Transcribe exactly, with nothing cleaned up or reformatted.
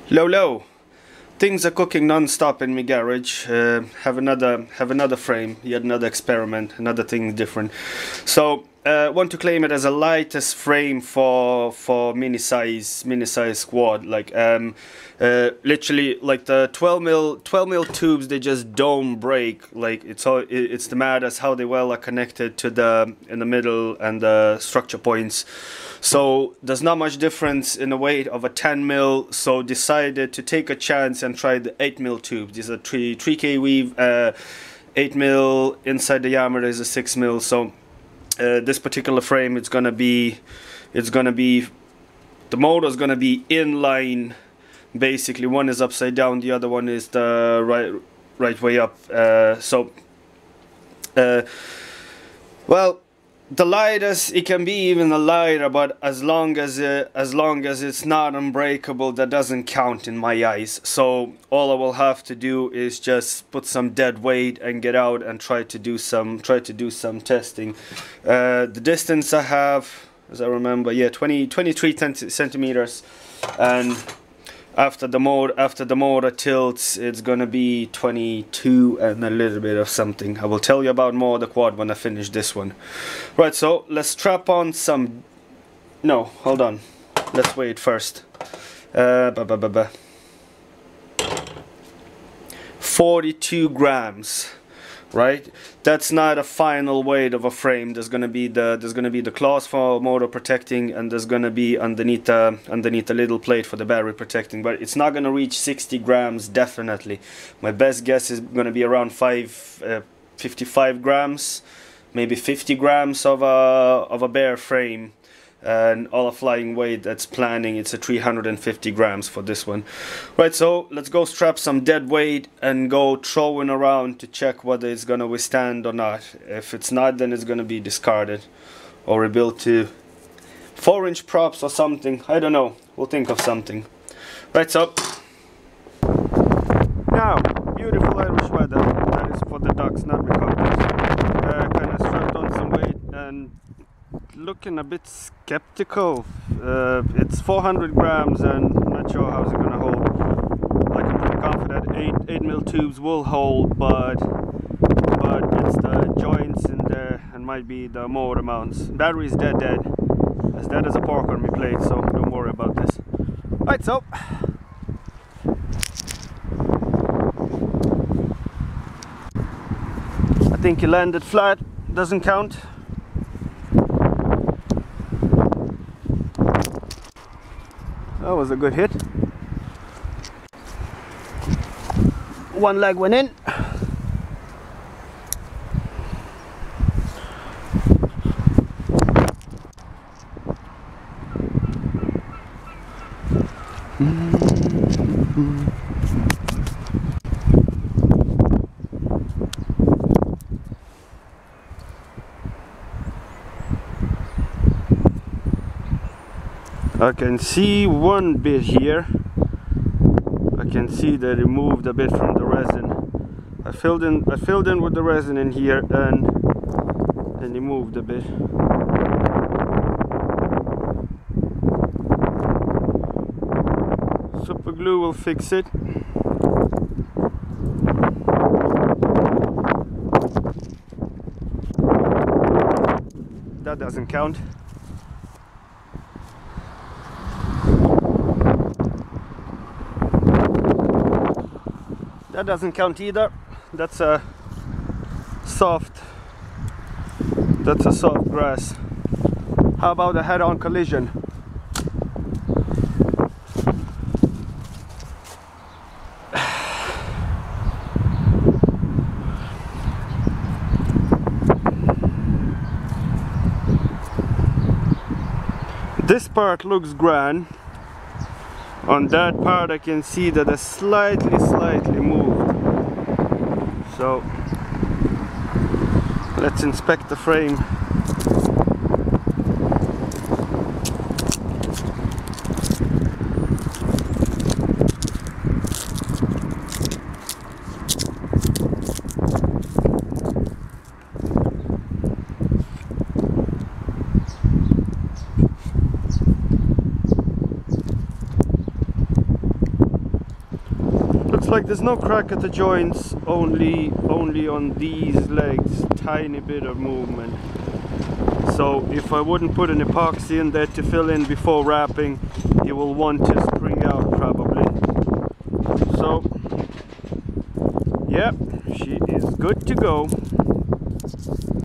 Low, low. Things are cooking non-stop in my garage. Uh, have another, have another frame, yet another experiment, another thing different. So, uh, want to claim it as a lightest frame for for mini size, mini size quad. Like, um, uh, literally, like the twelve mil, twelve mil tubes, they just don't break. Like it's all, it's the matters how they well are connected to the in the middle and the structure points. So there's not much difference in the weight of a ten mil, so decided to take a chance and try the eight mil tubes. These are three, three K weave, uh, eight mil, inside the diameter is a six mil. So uh, this particular frame, it's gonna be, it's gonna be, the motor's gonna be in line. Basically, one is upside down, the other one is the right, right way up. Uh, so, uh, well. The lightest, it can be even a lighter, but as long as uh, as long as it's not unbreakable, that doesn't count in my eyes. So all I will have to do is just put some dead weight and get out and try to do some try to do some testing. Uh, the distance I have, as I remember, yeah, twenty, twenty-three centimeters, and after the motor after the motor tilts, it's gonna be twenty-two and a little bit of something. I will tell you about more of the quad when I finish this one. Right, so let's strap on some. No, hold on. Let's wait first. Uh, ba -ba -ba -ba. forty-two grams. Right, that's not a final weight of a frame. There's gonna be the there's gonna be the claws for motor protecting, and there's gonna be underneath uh, underneath a little plate for the battery protecting. But it's not gonna reach sixty grams definitely. My best guess is gonna be around five, uh, fifty-five grams, maybe fifty grams of a of a bare frame. And all the flying weight that's planning, it's a three hundred fifty grams for this one. Right, so let's go strap some dead weight and go throwing around to check whether it's gonna withstand or not. If it's not, then it's gonna be discarded or rebuilt to four inch props or something. I don't know, we'll think of something. Right, so now beautiful Irish weather. That is for the ducks, not the cocktails. Uh, kind of strapped on some weight and looking a bit skeptical. Uh, it's four hundred grams and I'm not sure how's it gonna hold. Like I'm pretty confident eight, eight mil tubes will hold, but but it's the joints in there and might be the motor mounts. Battery's dead dead. As dead as a pork on my plate, so don't worry about this. Right, so I think he landed flat, doesn't count. That was a good hit. One leg went in. I can see one bit here. I can see that it moved a bit from the resin. I filled in I filled in with the resin in here and and it moved a bit. Super glue will fix it. That doesn't count. That doesn't count either. That's a soft that's a soft grass. How about a head-on collision? This part looks grand. On that part I can see that it's slightly, slightly moved. So let's inspect the frame. like there's no crack at the joints, only only on these legs, tiny bit of movement. So if I wouldn't put an epoxy in there to fill in before wrapping, it will want to spring out probably. So yeah, she is good to go.